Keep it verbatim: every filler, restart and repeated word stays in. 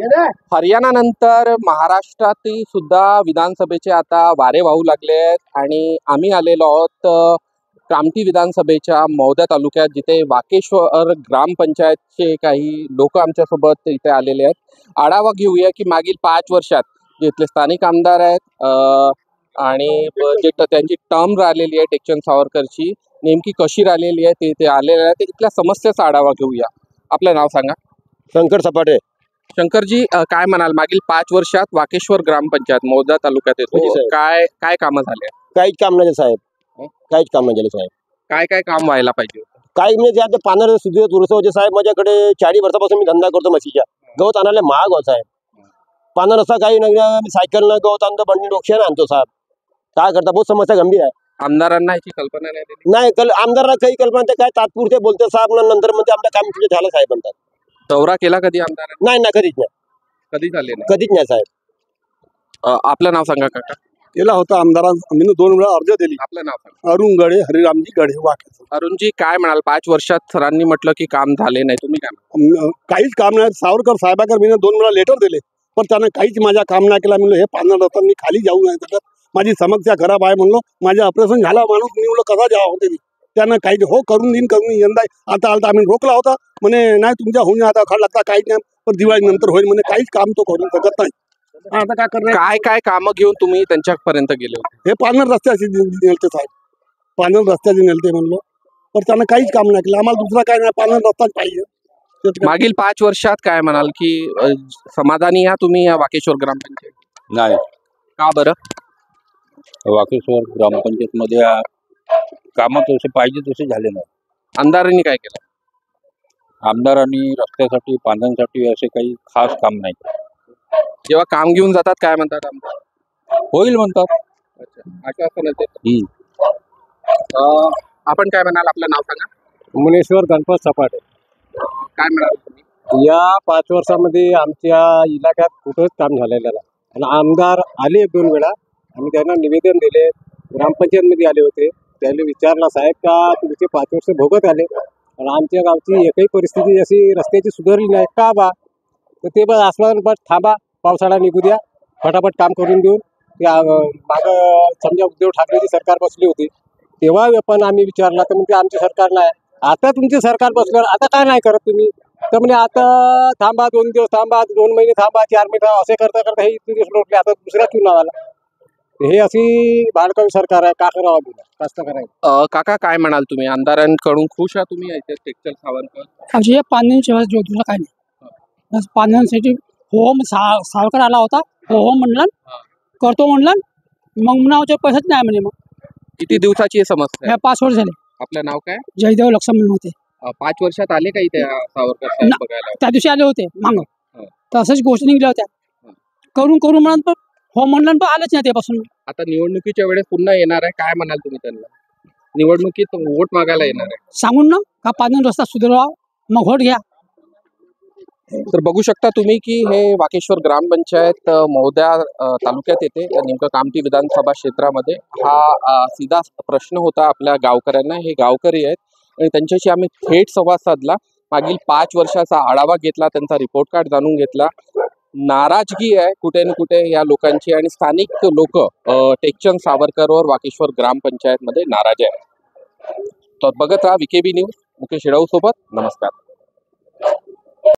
हरियाणा नंतर महाराष्ट्रातील सुद्धा विधानसभेचे आता वारे वाहू लागले आहेत आणि आम्ही आलेलो आहोत अ, कामठी विधानसभेच्या मौदा तालुक्यात, जिथे वाकेश्वर ग्रामपंचायतचे काही लोक आमच्यासोबत इथे आलेले आहेत. आढावा घेऊया की मागील पाच वर्षात जे इथले स्थानिक आमदार आहेत अ, आणि ब- जे ट- त्यांची टर्म राहिलेली आहे टेकचंद सावरकरची, नेमकी कशी राहिलेली आहे ते इथे आलेले आहे. ते इथल्या समस्याचा आढावा घेऊया. आपलं नाव सांगा. शंकर सपाटे. शंकरजी, अ, काय म्हणाल, मागील पाच वर्षात वाकेश्वर ग्रामपंचायत मौदा तालुक्यात हो येतो, साहेब. काय काय कामं झाले, काहीच काम नाही साहेब, काहीच काम नाही झालं साहेब. काय काय काम व्हायला पाहिजे होतं? काही म्हणजे आता पानं सुद्धा दुरुस्त होते साहेब. माझ्याकडे चाळीस वर्षापासून मी धंदा करतो म्हशीच्या. गवत आणायला महाग होत साहेब. पानं रस्ता काही नाही, मी सायकलनं गवत आणतो, बंडी डोक्यानं आणतो साहेब. काय करता, बहुत समस्या गंभीर आहे. आमदारांना याची कल्पना नाही दिली? नाही कल आमदारला काही कल्पना, ते काय तात्पुरते बोलते साहेब, नंतर म्हणजे आपलं काम तुझे झालं साहेब म्हणतात. दौरा केला कधी आमदारांना? नाही ना, कधीच नाही, कधी झाले नाही. कधीच नाही साहेब. अ, आपलं नाव सांगा काका. केला होता आमदारांना, मी दोन वेळा अर्ज दिली. आपलं नाव सांगा. अरुण गडे, हरिरामजी गडे वाकेचं. अरुणजी, काय म्हणाल, पाच वर्षात सरांनी म्हटलं की काम झाले नाही, तुम्ही काय म्हणाल? अम, काहीच काम नाही. सावरकर साहेबाकर मी दोन वेळा लेटर दिले, पण त्यानं काहीच माझ्या काम नाही केला. म्हणलं हे पानं रस्ता मी खाली जाऊ नाही शकत, माझी समस्या खराब आहे. म्हणलो माझे ऑपरेशन झाला, माणूस मी म्हणलं कसा जावा होते मी. त्यानं काही हो करून देईन करून देईन. यंदा आता आलता, आम्ही रोखला होता, म्हणे नाही तुमच्या होऊन आता खड लागता, काहीच नाही, पण दिवाळी नंतर होईल म्हणे. काहीच काम तो करू शकत नाही. आता काय करणार? काय काय कामं घेऊन तुम्ही त्यांच्यापर्यंत गेले होते? हे पानर रस्त्याची नेलते साहेब, पानर रस्त्याची नेलते म्हणलो, पण त्यानं काहीच काम नाही केलं. आम्हाला दुसरा काय नाही, पानर रस्ताच पाहिजे. मागील पाच वर्षात काय म्हणाल की अ, समाधानी या तुम्ही या वाकेश्वर ग्रामपंचायत? नाही, का बरं? वाकेश्वर ग्रामपंचायतमध्ये कामं तसे पाहिजे तसे झाले नाही. आमदारांनी काय केलं? आमदारांनी रस्त्यासाठी, पाण्यासाठी असे काही खास काम नाही. जेव्हा काम घेऊन जातात काय म्हणतात आमदार? होईल म्हणतात. आश्वासन देतात. हम्म. अ, आपण काय म्हणाल, आपलं नाव सांगा. मुनेश्वर गणपत सपाटे. अ, काय म्हणाल तुम्ही? या पाच वर्षामध्ये आमच्या इलाक्यात कुठंच काम झालेलं नाही. आणि आमदार आले एक दोन वेळा, आम्ही त्यांना निवेदन दिले, ग्रामपंचायतमध्ये आले होते, त्यांनी विचारला साहेब का तुमचे पाच वर्ष भोगत आले आणि आमच्या गावची एकही परिस्थिती अशी रस्त्याची सुधारली नाही का बा. तर ते बस आश्वासन, बस थांबा, पावसाळा निघू द्या, फटाफट काम करून देऊन. ते मागं समजा उद्धव ठाकरेची सरकार बसली होती, तेव्हा पण आम्ही विचारला तर म्हणजे आमचे सरकार नाही. आता तुमचे सरकार बसल्यावर आता काय नाही करत तुम्ही, तर म्हणजे आता थांबा, दोन दिवस थांबा, दोन महिने थांबा, चार महिने थांबा, असे करता करता हे इतके दिवस लोटले. आता दुसरा चुनाव आला. हे अशी भाडकाऊ सरकार आहे, का करावं तुला कष्ट करायचं. अ, काका, काय म्हणाल तुम्ही, आमदारांकडून खुश आहात तुम्ही इथे टेकचंद सावरकर? अजय पाण्याशिवाय जो दुसरं काय नाही. बस पाण्यासाठी हो सा सावकर आला होता, हो हो म्हणलं, करतो म्हणलं, मग म्हणावच्या पैसेच नाही म्हणे. मग किती दिवसाची ही समस्या ह्या आहे? पाच वर्ष झाले. आपलं नाव काय? जयदेव लक्ष्मण होते, अ, पाच वर्षात आले का इथे सावरकर साहेब ना- बघायला? त्या दिवशी आले होते मागं, हो. तसंच गोष्टी निघल्या होत्या. करून करून म्हणून पण हो म्हणलं, पण आलंच नाही त्यापासून. आता निवडणुकीच्या वेळेस पुन्हा येणार आहे, काय म्हणाल तुम्ही त्यांना? निवडणुकीत वोट मागायला येणार आहे. सांगून ना का पाणी रस्ता सुधारवा, मग व्होट घ्या. तर बघू शकता तुम्ही की हे वाकेश्वर ग्रामपंचायत अ, मौदा अ, तालुक्यात येते, अ, नेमकं कामठी विधानसभा क्षेत्रामध्ये. हा अ, सीधा प्रश्न होता आपल्या गावकऱ्यांना. हे गावकरी आहेत आणि त्यांच्याशी आम्ही थेट संवाद साधला, मागील पाच वर्षाचा आढावा घेतला, त्यांचा रिपोर्ट कार्ड जाणून घेतला. नाराजगी आहे कुठे ना कुठे या लोकांची, आणि स्थानिक लोक टेकचंद सावरकरवर वाकेश्वर ग्रामपंचायतमध्ये नाराज आहे. तर बघत राहा व्हीकेबी न्यूज. मुकेश शेडाऊ सोबत. नमस्कार.